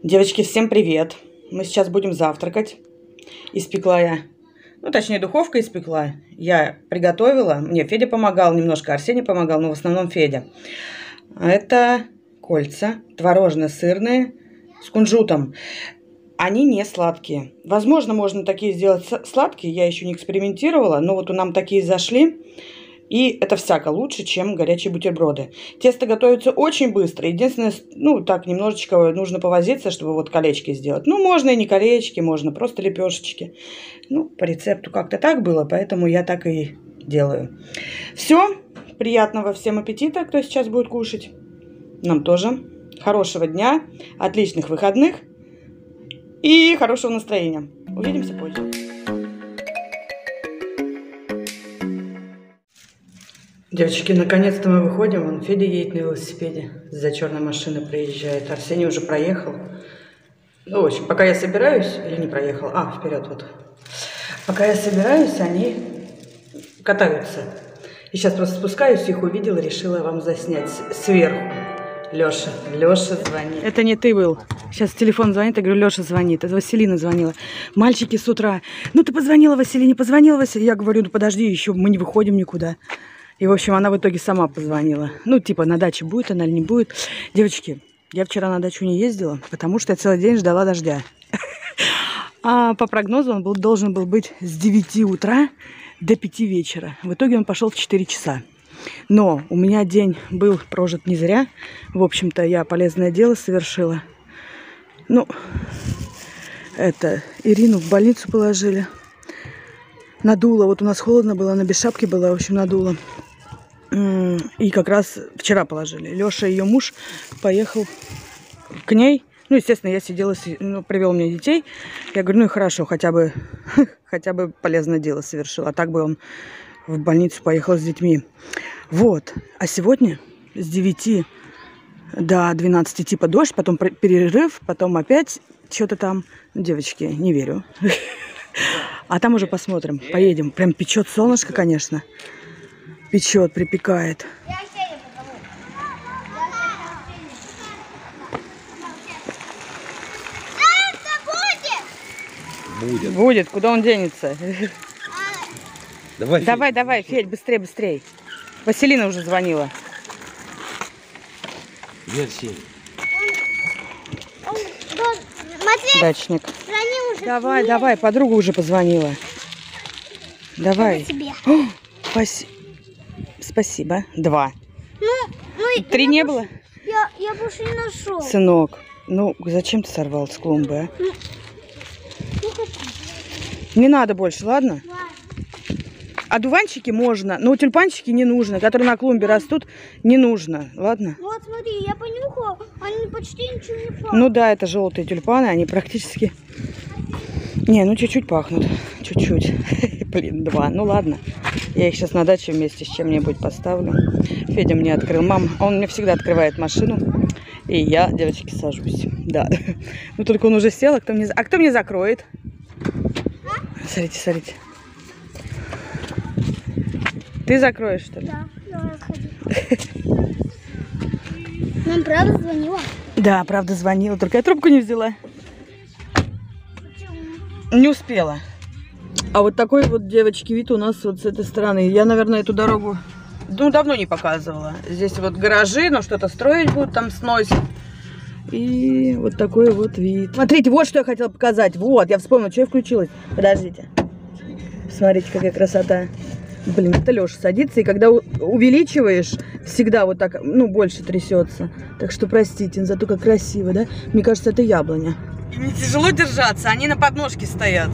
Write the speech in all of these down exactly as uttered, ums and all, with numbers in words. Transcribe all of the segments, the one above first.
Девочки, всем привет! Мы сейчас будем завтракать. Испекла я, ну точнее духовка испекла. Я приготовила, мне Федя помогал, немножко Арсений помогал, но в основном Федя. Это кольца творожно-сырные с кунжутом. Они не сладкие. Возможно, можно такие сделать сладкие, я еще не экспериментировала, но вот у нам такие зашли. И это всяко лучше, чем горячие бутерброды. Тесто готовится очень быстро. Единственное, ну, так немножечко нужно повозиться, чтобы вот колечки сделать. Ну, можно и не колечки, можно просто лепешечки. Ну, по рецепту как-то так было, поэтому я так и делаю. Все. Приятного всем аппетита, кто сейчас будет кушать. Нам тоже. Хорошего дня, отличных выходных и хорошего настроения. Увидимся позже. Девочки, наконец-то мы выходим. Вон Федя едет на велосипеде. За черной машины проезжает. Арсений уже проехал. Ну, в общем, пока я собираюсь, или не проехал. А, вперед вот. Пока я собираюсь, они катаются. И сейчас просто спускаюсь, их увидела, решила вам заснять сверху. Леша, Леша звонит. Это не ты был. Сейчас телефон звонит, я говорю, Леша звонит. Это Василина звонила. Мальчики с утра. Ну, ты позвонила Василине, позвонила Василине. Я говорю, ну подожди, еще мы не выходим никуда. И, в общем, она в итоге сама позвонила. Ну, типа, на даче будет она или не будет. Девочки, я вчера на дачу не ездила, потому что я целый день ждала дождя. А по прогнозу он был, должен был быть с девяти утра до пяти вечера. В итоге он пошел в четыре часа. Но у меня день был прожит не зря. В общем-то, я полезное дело совершила. Ну, это, Ирину в больницу положили. Надуло. Вот у нас холодно было, она без шапки была, в общем, надуло. И как раз вчера положили. Леша, ее муж, поехал к ней. Ну, естественно, я сидела, ну, привел мне детей. Я говорю, ну и хорошо, хотя бы, хотя бы полезное дело совершил. А так бы он в больницу поехал с детьми. Вот. А сегодня с девяти до двенадцати типа дождь, потом перерыв, потом опять что-то там. Ну, девочки, не верю. А там уже посмотрим, поедем. Прям печет солнышко, конечно. Печет, припекает. Будет. Будет. Куда он денется? Давай, давай, давай, Федь, быстрее, быстрее. Василина уже звонила. Где Арсений? Дачник. Давай, давай, подруга уже позвонила. Давай. О, спаси... Спасибо. Два. Ну, ну, Три не было? Я, я больше не нашел. Сынок, ну зачем ты сорвал с клумбы, а? Ну, не надо больше, ладно? А дуванчики можно, но тюльпанчики не нужно, которые на клумбе растут, не нужно, ладно? Вот смотри, я понюхала, они почти ничего не пахнут. Ну да, это желтые тюльпаны, они практически... Не, ну чуть-чуть пахнут, чуть-чуть. Блин, два, ну ладно. Я их сейчас на даче вместе с чем-нибудь поставлю. Федя мне открыл, мам, он мне всегда открывает машину. И я, девочки, сажусь, да. Ну только он уже сел, а кто мне, а кто мне закроет? Смотрите, смотрите. Ты закроешь, что ли? Да, давай, ходи. Нам правда звонила? Да, правда звонила, только я трубку не взяла. Почему? Не успела. А вот такой вот, девочки, вид у нас вот с этой стороны. Я, наверное, эту дорогу, ну, давно не показывала. Здесь вот гаражи, но что-то строить будут, там сносят. И вот такой вот вид. Смотрите, вот что я хотела показать. Вот, я вспомнила, что я включилась. Подождите. Смотрите, какая красота. Блин, это Леша садится, и когда увеличиваешь, всегда вот так, ну, больше трясется. Так что простите, зато как красиво, да? Мне кажется, это яблоня. И мне тяжело держаться, они на подножке стоят.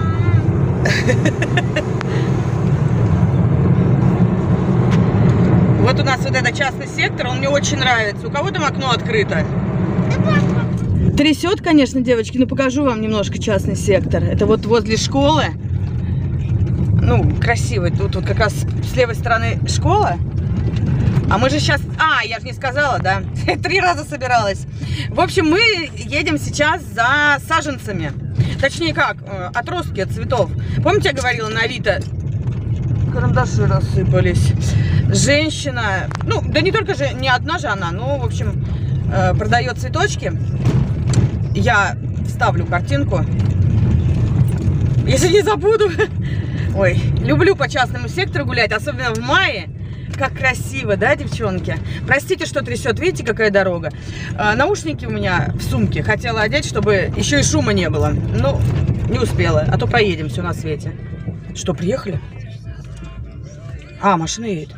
Вот у нас вот этот частный сектор, он мне очень нравится. У кого там окно открыто? Трясет, конечно, девочки, но покажу вам немножко частный сектор. Это вот возле школы. Ну, красивый. Тут вот как раз с левой стороны школа. А мы же сейчас... А, я же не сказала, да? Три раза собиралась. В общем, мы едем сейчас за саженцами. Точнее как, отростки от цветов. Помните, я говорила на Авито? Карандаши рассыпались. Женщина, ну, да не только же, не одна же она, но, в общем, продает цветочки. я вставлю картинку. Если не забуду. Ой, люблю по частному сектору гулять, особенно в мае. Как красиво, да, девчонки? Простите, что трясет. Видите, какая дорога? А, наушники у меня в сумке. Хотела одеть, чтобы еще и шума не было. Ну, не успела. А то поедем, все на свете. Что, приехали? А, машина едет.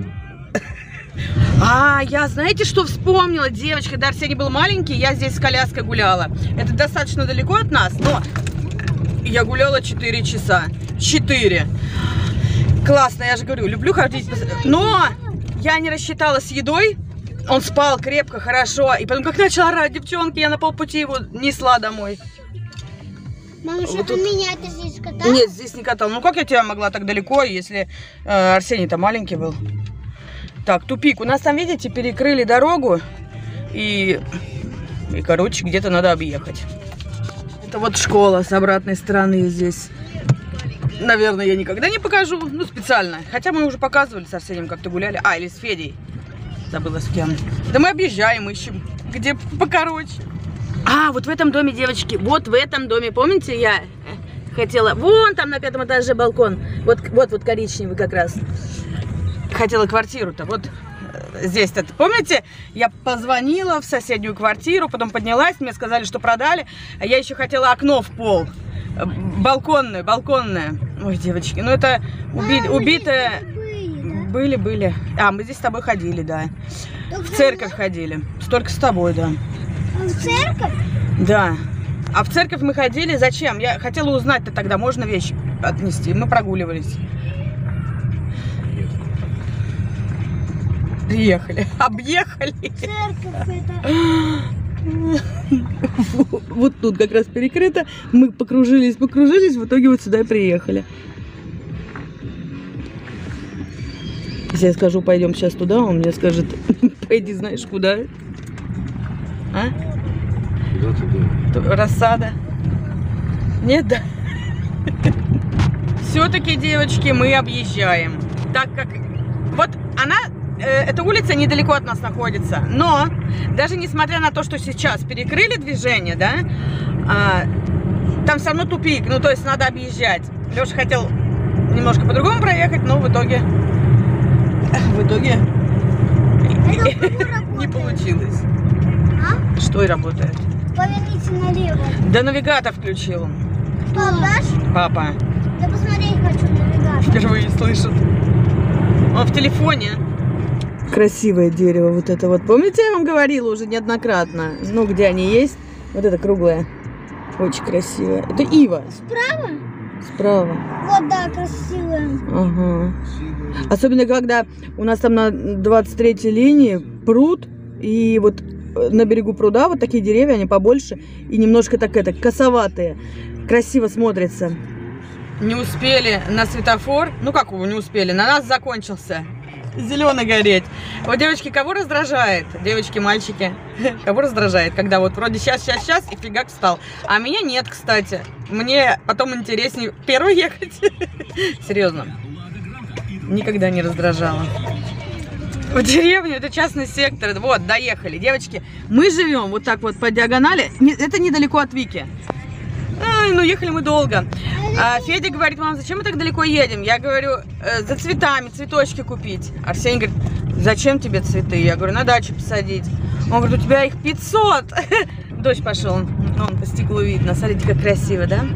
А, я, знаете, что вспомнила, девочка? Когда Арсений был маленький, я здесь с коляской гуляла. Это достаточно далеко от нас, но я гуляла четыре часа. четыре. Классно, я же говорю, люблю ходить. Но я не рассчитала с едой. Он спал крепко, хорошо. И потом, как начала орать, девчонки, я на полпути его несла домой. Мама, Вот что тут... меня ты здесь катал? Нет, здесь не катал. Ну, как я тебя могла так далеко, если э, Арсений-то маленький был? Так, тупик. У нас там, видите, перекрыли дорогу. И, и короче, где-то надо объехать. Это вот школа с обратной стороны здесь. Наверное, я никогда не покажу. Ну, специально. Хотя мы уже показывали с Арсением, как-то гуляли. А, или с Федей. Забыла с кем. Да мы объезжаем, ищем. Где покороче. А, вот в этом доме, девочки. Вот в этом доме. Помните, я хотела... Вон там на пятом этаже балкон. Вот, вот, вот коричневый как раз. Хотела квартиру-то. Вот здесь-то. Помните, я позвонила в соседнюю квартиру, потом поднялась, мне сказали, что продали. А я еще хотела окно в пол. Балконное, балконное. Ой, девочки, ну это уби... а, убитое... Были, были. А, мы здесь с тобой ходили, да. Только в церковь мы... ходили. Столько с тобой, да. А в церковь? Да. А в церковь мы ходили. Зачем? Я хотела узнать-то тогда, можно вещи отнести. Мы прогуливались. Приехали. Объехали. Церковь это... Вот тут как раз перекрыто. Мы покружились, покружились, в итоге вот сюда и приехали. Если я скажу, пойдем сейчас туда, он мне скажет, пойди знаешь куда. А? Куда-туда. Рассада. Нет, да? Все-таки, девочки, мы объезжаем. Так как... Вот она... Эта улица недалеко от нас находится, но даже несмотря на то, что сейчас перекрыли движение, да, а, там все равно тупик, ну то есть надо объезжать. Леша хотел немножко по-другому проехать, но в итоге, в итоге не получилось. А? Что и работает? Поверните налево. Да навигатор включил. Кто, Даш? Папа. Да посмотреть хочу навигатор. Впервые слышит. Он в телефоне. Красивое дерево вот это вот. Помните, я вам говорила уже неоднократно? Ну, где они есть? Вот это круглое. Очень красивое. Это ива. Справа? Справа. Вот, да, красивая. Ага. Особенно, когда у нас там на двадцать третьей линии пруд. И вот на берегу пруда вот такие деревья, они побольше. И немножко так это, косоватые. Красиво смотрится. Не успели на светофор. Ну, как его не успели? На нас закончился. Зеленый гореть. Вот, девочки, кого раздражает? Девочки, мальчики. Кого раздражает? Когда вот вроде сейчас, сейчас, сейчас и фигак встал. А меня нет, кстати. Мне потом интереснее первый ехать. Серьезно. Никогда не раздражала. В деревню это частный сектор. Вот, доехали. Девочки, мы живем вот так вот по диагонали. Это недалеко от Вики. Ай, ну ехали мы долго. А Федя говорит, мам, зачем мы так далеко едем? Я говорю, э, за цветами, цветочки купить. Арсений говорит, зачем тебе цветы? Я говорю, на дачу посадить. Он говорит, у тебя их пятьсот. Дождь пошел, он по стеклу видно. Смотрите, как красиво, да?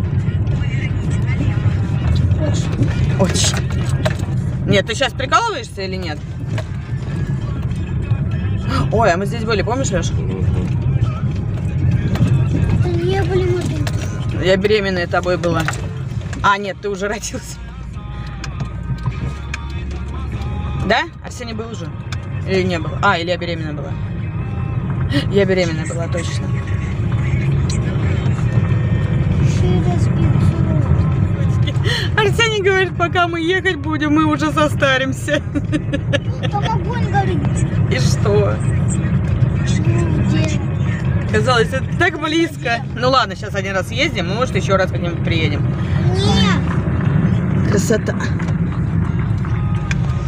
Очень. Нет, ты сейчас прикалываешься или нет? Ой, а мы здесь были, помнишь, Леш? Не были мы тут. Я беременная тобой была. А, нет, ты уже родился. Да? Арсений был уже? Или не был? А, или я беременная была? Я беременная была, точно. Арсений говорит, пока мы ехать будем, мы уже состаримся. Там огонь горит. И что? Где? Казалось, это так близко. Ну ладно, сейчас один раз ездим, может еще раз как-нибудь приедем. Нет. Красота.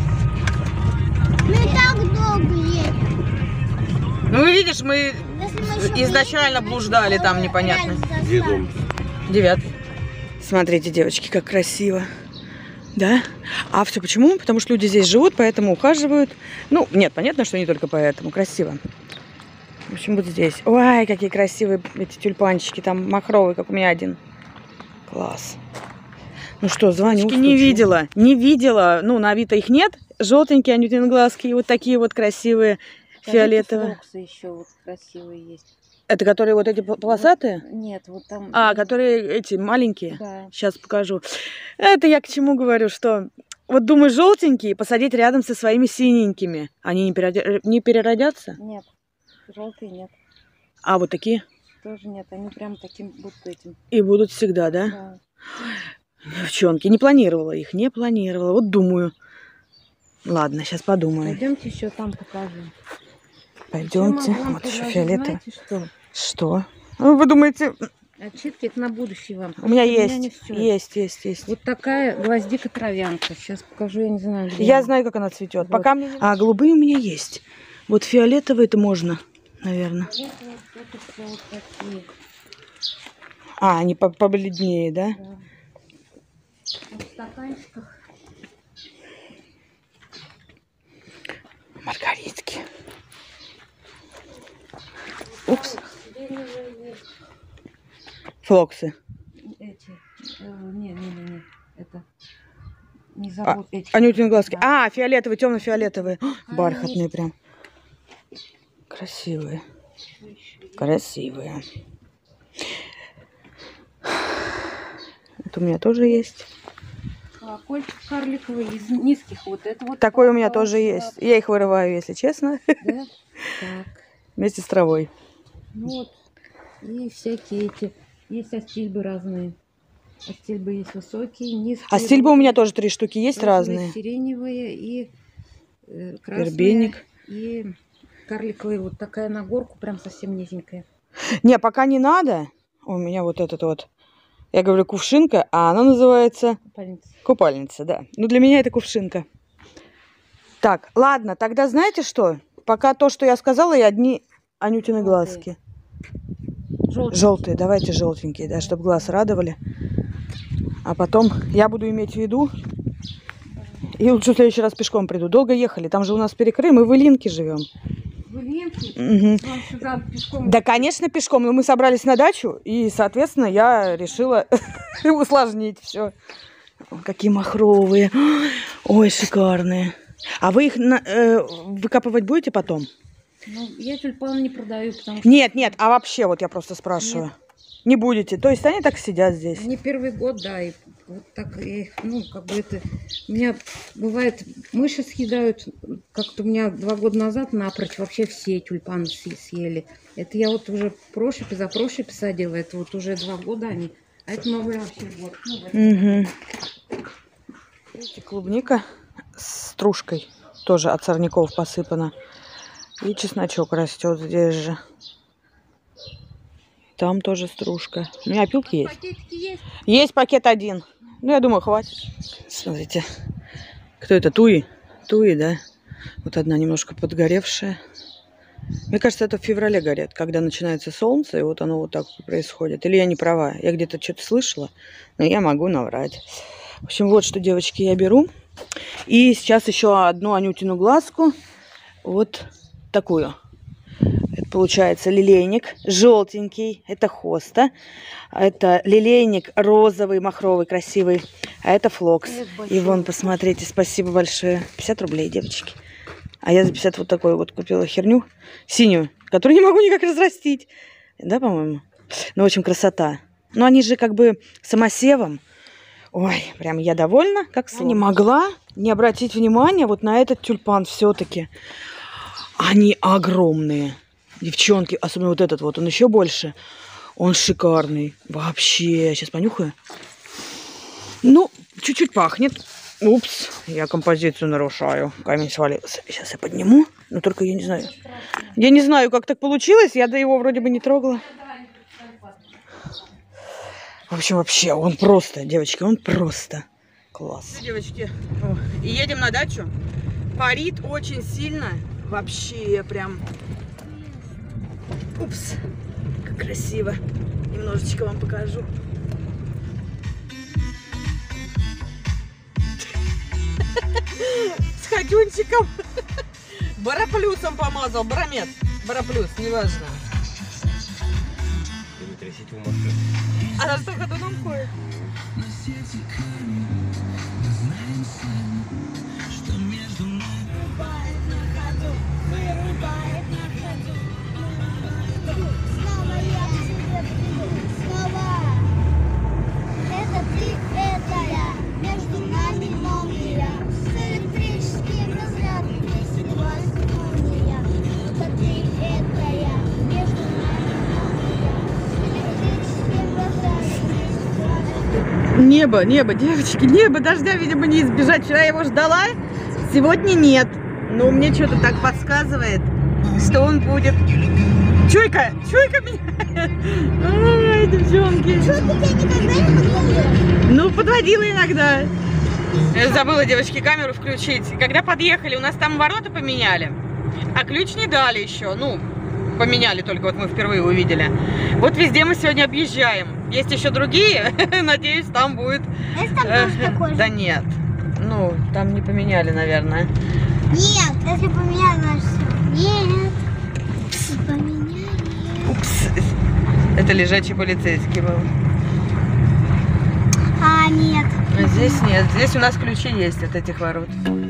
Мы и так долго едем. Ну, видишь, мы Если мы изначально блуждали там непонятно. Где дом? Девятый. Смотрите, девочки, как красиво. Да? А все почему? Потому что люди здесь живут, поэтому ухаживают. Ну, нет, понятно, что не только поэтому. Красиво. В общем, вот здесь. Ой, какие красивые эти тюльпанчики. Там махровые, как у меня один. Класс. Ну что, звоню. Не видела, не видела. Ну, на Авито их нет. Желтенькие, анютиноглазки. Вот такие вот красивые, фиолетовые. Флоксы еще вот красивые есть. Это которые вот эти полосатые? Вот, нет, вот там... А, которые эти маленькие? Да. Сейчас покажу. Это я к чему говорю, что вот думаю, желтенькие посадить рядом со своими синенькими. Они не, переродя... не переродятся? Нет, желтые нет. А вот такие? Тоже нет, они прям таким будут этим. И будут всегда, да? Да. Девчонки, не планировала их, не планировала. Вот думаю. Ладно, сейчас подумаю. Пойдемте еще там покажем. Пойдемте. Вам Вот еще предложить, фиолетовый. знаете что? Что? Ну, вы думаете... Отчитки это на будущее вам. У меня У есть, не всё. есть, есть, есть. Вот такая гвоздика-травянка. Сейчас покажу, я не знаю, где Я она. знаю, как она цветет. Вот. Пока мне... А, голубые у меня есть. Вот фиолетовые это можно, наверное. Вот, вот, вот, всё вот такие. А, они по- побледнее, да? Да. В стаканчиках. Маргаритки. Упс. Флоксы. Эти. э, Не, не, не, не. Это. Не А, забудь эти. Анютины глазки. Да. А, фиолетовые, темно-фиолетовые. А, Бархатные есть. прям. Красивые. Красивые. Это у меня тоже есть. Колокольчик карликовый из низких. Вот это вот. Такой у меня попался. тоже есть. Я их вырываю, если честно, Да? Так. вместе с травой. Ну вот. И всякие эти. Есть астильбы разные. Астильбы есть высокие, низкие. А стильбы у меня тоже три штуки есть розовые, разные. сиреневые и э, красные. Вербеник. И карликовые. Вот такая на горку, прям совсем низенькая. Не, пока не надо. У меня вот этот вот. Я говорю кувшинка, а она называется Купальница. купальница, да. Ну, для меня это кувшинка. Так, ладно, тогда знаете что? Пока то, что я сказала, и одни Анютины глазки. Желтый. Желтые, давайте желтенькие, да, чтобы глаз радовали. А потом я буду иметь в виду. И лучше в следующий раз пешком приду. Долго ехали, там же у нас перекрыв, мы в Илинке живем. Вы ленты? Угу. Вам сюда пешком. Да, конечно, пешком. Но мы собрались на дачу, и, соответственно, я решила усложнить все. Какие махровые. Ой, шикарные. А вы их на- э, выкапывать будете потом? Ну, я тюльпаны не продаю, потому что Нет, нет, а вообще, вот я просто спрашиваю. Не будете? То есть они так сидят здесь? не первый год, да, и вот так, я их, ну, как бы это... У меня бывает, мыши съедают, как-то у меня два года назад напрочь вообще все тюльпаны съ- съели. Это я вот уже прошипи за прошипи садила, это вот уже два года они, а это новый вообще год. Ну, вот. Угу. Видите, клубника с стружкой тоже от сорняков посыпана. И чесночок растет здесь же. Там тоже стружка. У меня опилки есть. Пакетики есть? Есть пакет один. Ну, я думаю, хватит. Смотрите. Кто это? Туи? Туи, да? Вот одна немножко подгоревшая. Мне кажется, это в феврале горят, когда начинается солнце, и вот оно вот так происходит. Или я не права? Я где-то что-то слышала, но я могу наврать. В общем, вот что, девочки, я беру. И сейчас еще одну Анютину глазку. Вот такую. Это получается лилейник желтенький. Это хоста. Это лилейник розовый, махровый, красивый. А это флокс. И вон, посмотрите, спасибо большое. пятьдесят рублей, девочки. А я за пятьдесят вот такую вот купила херню. Синюю, которую не могу никак разрастить. Да, по-моему? Ну, в общем, красота. Но они же как бы самосевом. Ой, прям я довольна, как слон. Я не могла не обратить внимания вот на этот тюльпан все-таки. Они огромные. Девчонки, особенно вот этот вот, он еще больше. Он шикарный. Вообще. Сейчас понюхаю. Ну, чуть-чуть пахнет. Упс, я композицию нарушаю. Камень свалился. Сейчас я подниму. Но только я не знаю. Я не знаю, как так получилось. Я до его вроде бы не трогала. В общем, вообще, он просто, девочки, он просто класс. Девочки, едем на дачу. Парит очень сильно. Вообще, прям Упс, как красиво. Немножечко вам покажу. С ходюнчиком. Бароплюсом помазал. Баромет. Бароплюс, неважно. Не трясите в машину. Она что, ходуном ходит? Снова я к тебе приду, снова. Это ты, это я, между нами молния. С электрическим разрядом, если вас молния. Это ты, это я, между нами молния. С электрическим разрядом, если вас. Небо, небо, девочки, небо, дождя, видимо, не избежать. Вчера я его ждала, сегодня нет. Но мне что-то так подсказывает, что он будет. Чуйка, чуйка меня. Ой, девчонки. Что, ты тебя никогда не подводила? Ну, подводила иногда. Я забыла, девочки, камеру включить. Когда подъехали, у нас там ворота поменяли, а ключ не дали еще. Ну, поменяли только, вот мы впервые увидели. Вот везде мы сегодня объезжаем. Есть еще другие, надеюсь, там будет. Есть там тоже такой же? Да нет. Ну, там не поменяли, наверное. Нет, если поменяли, значит все. Нет. Поменяли. Упс. Это лежачий полицейский был. А, нет. А здесь нет. Здесь у нас ключи есть от этих ворот.